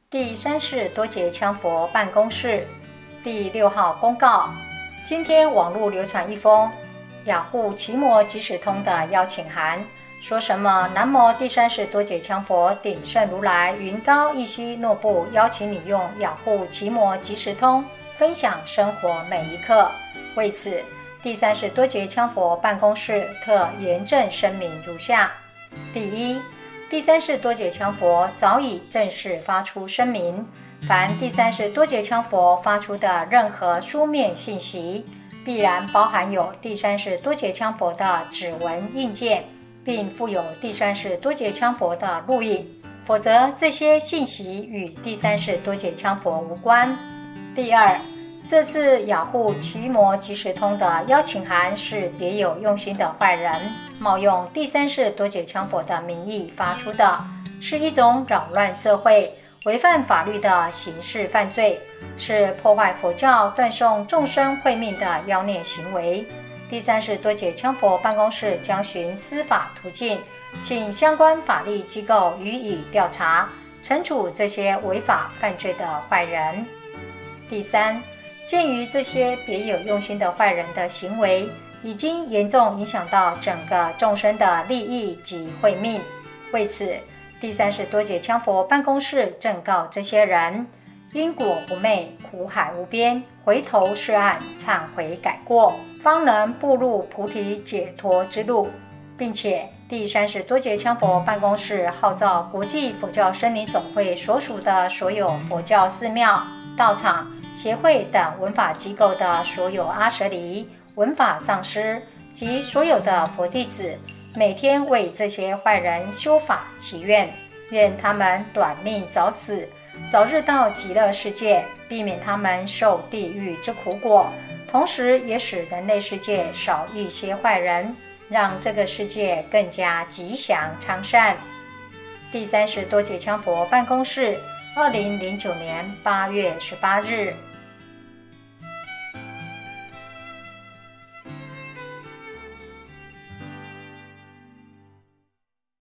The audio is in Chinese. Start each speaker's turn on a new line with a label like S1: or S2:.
S1: 第三世多杰羌佛办公室第6号公告：今天网络流传一封雅虎奇摩即时通的邀请函，说什么南无第三世多杰羌佛顶圣如来云高一息诺布邀请你用雅虎奇摩即时通分享生活每一刻。为此，第三世多杰羌佛办公室特严正声明如下：第一，第三世多杰羌佛早已正式发出声明，凡第三世多杰羌佛发出的任何书面信息，必然包含有第三世多杰羌佛的指纹印鉴，并附有第三世多杰羌佛的录影，否则这些信息与第三世多杰羌佛无关。第二，这次雅虎奇摩即时通的邀请函是别有用心的坏人冒用第三世多杰羌佛的名义发出的，是一种扰乱社会、违反法律的刑事犯罪，是破坏佛教、断送众生慧命的妖孽行为。第三世多杰羌佛办公室将循司法途径，请相关法律机构予以调查，惩处这些违法犯罪的坏人。第三，鉴于这些别有用心的坏人的行为已经严重影响到整个众生的利益及慧命，为此，第三世多杰羌佛办公室正告这些人：因果不昧，苦海无边，回头是岸，忏悔改过，方能步入菩提解脱之路。并且，第三世多杰羌佛办公室号召国际佛教僧尼总会所属的所有佛教寺庙、道场、协会等文法机构的所有阿舍离、文法上师及所有的佛弟子，每天为这些坏人修法祈愿，愿他们短命早死，早日到极乐世界，避免他们受地狱之苦果，同时也使人类世界少一些坏人，让这个世界更加吉祥昌善。第三世多杰羌佛办公室2009年8月18日。